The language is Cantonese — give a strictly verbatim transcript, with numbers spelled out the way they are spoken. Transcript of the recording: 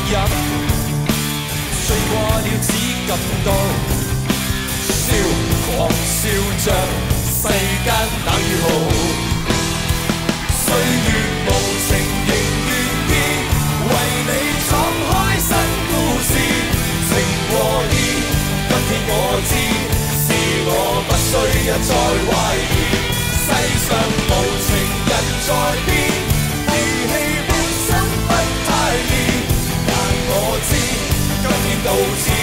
饮，醉过了只感到笑，狂笑着世間冷與豪。歲月無情仍願意為你闖開新故事，情和義，今天我知，是我不需一再懷疑。世上無情人在變，義氣本身不太易，但我知今天到此。